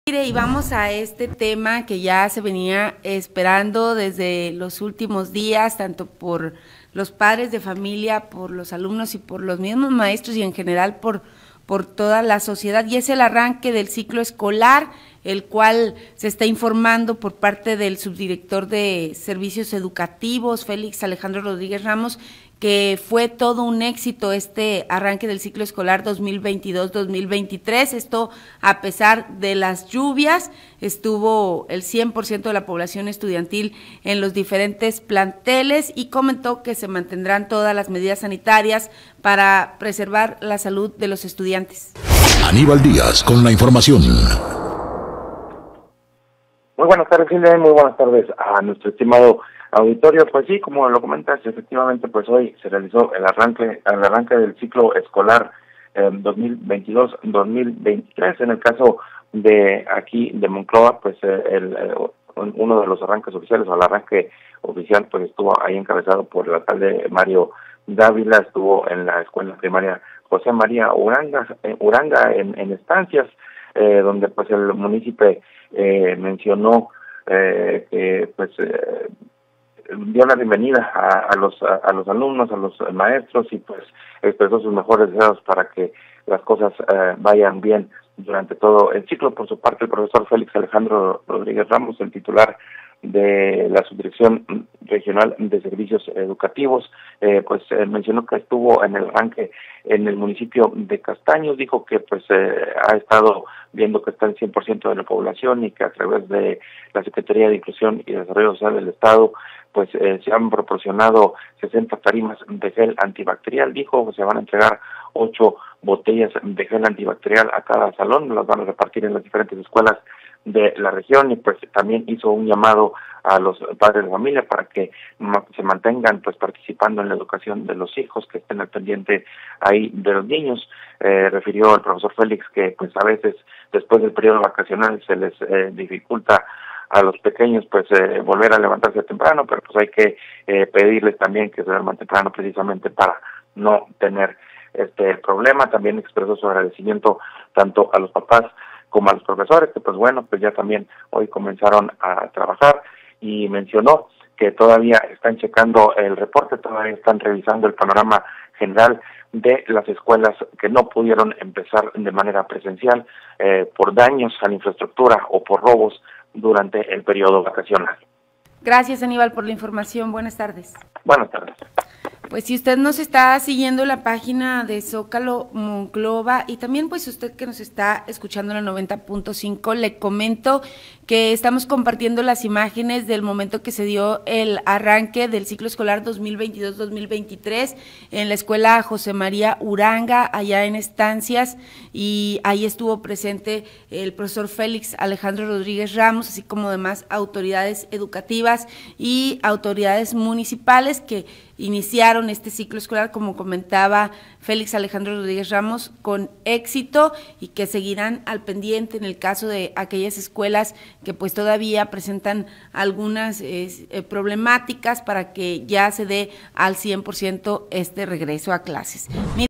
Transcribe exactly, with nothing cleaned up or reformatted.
Mire, y vamos a este tema que ya se venía esperando desde los últimos días, tanto por los padres de familia, por los alumnos y por los mismos maestros y en general por, por toda la sociedad, y es el arranque del ciclo escolar, el cual se está informando por parte del subdirector de Servicios Educativos, Félix Alejandro Rodríguez Ramos, que fue todo un éxito este arranque del ciclo escolar dos mil veintidós dos mil veintitrés, esto a pesar de las lluvias, estuvo el cien por ciento de la población estudiantil en los diferentes planteles y comentó que se mantendrán todas las medidas sanitarias para preservar la salud de los estudiantes. Aníbal Díaz con la información. Muy buenas tardes, Silvia, muy buenas tardes a nuestro estimado auditorio. Pues sí, como lo comentas, efectivamente, pues hoy se realizó el arranque, el arranque del ciclo escolar eh, dos mil veintidós dos mil veintitrés. En el caso de aquí de Monclova, pues eh, el, el, uno de los arranques oficiales, o el arranque oficial, pues estuvo ahí encabezado por el alcalde Mario Dávila, estuvo en la escuela primaria José María Uranga, eh, Uranga en, en Estancias, eh, donde pues el municipio eh, mencionó eh, que pues eh, dio la bienvenida a, a los a, a los alumnos, a los maestros y pues expresó sus mejores deseos para que las cosas eh, vayan bien durante todo el ciclo. Por su parte, el profesor Félix Alejandro Rodríguez Ramos, el titular de la Subdirección Regional de Servicios Educativos, eh, pues eh, mencionó que estuvo en el arranque en el municipio de Castaños, dijo que pues eh, ha estado viendo que está el cien por ciento de la población y que a través de la Secretaría de Inclusión y Desarrollo Social del Estado pues eh, se han proporcionado sesenta tarimas de gel antibacterial, dijo, se van a entregar ocho botellas de gel antibacterial a cada salón, las van a repartir en las diferentes escuelas de la región y pues también hizo un llamado a los padres de familia para que se mantengan pues participando en la educación de los hijos, que estén al pendiente ahí de los niños. Eh, refirió el profesor Félix que pues a veces después del periodo vacacional se les eh, dificulta a los pequeños pues eh, volver a levantarse temprano, pero pues hay que eh, pedirles también que se duerman temprano precisamente para no tener este problema. También expresó su agradecimiento tanto a los papás como a los profesores, que pues bueno, pues ya también hoy comenzaron a trabajar, y mencionó que todavía están checando el reporte, todavía están revisando el panorama general de las escuelas que no pudieron empezar de manera presencial eh, por daños a la infraestructura o por robos durante el periodo vacacional. Gracias, Aníbal, por la información. Buenas tardes. Buenas tardes. Pues si usted nos está siguiendo la página de Zócalo Monclova y también pues usted que nos está escuchando en la noventa punto cinco, le comento que estamos compartiendo las imágenes del momento que se dio el arranque del ciclo escolar dos mil veintidós dos mil veintitrés en la escuela José María Uranga, allá en Estancias, y ahí estuvo presente el profesor Félix Alejandro Rodríguez Ramos, así como demás autoridades educativas y autoridades municipales que iniciaron este ciclo escolar, como comentaba Félix Alejandro Rodríguez Ramos, con éxito, y que seguirán al pendiente en el caso de aquellas escuelas que pues todavía presentan algunas eh, problemáticas para que ya se dé al cien por ciento este regreso a clases.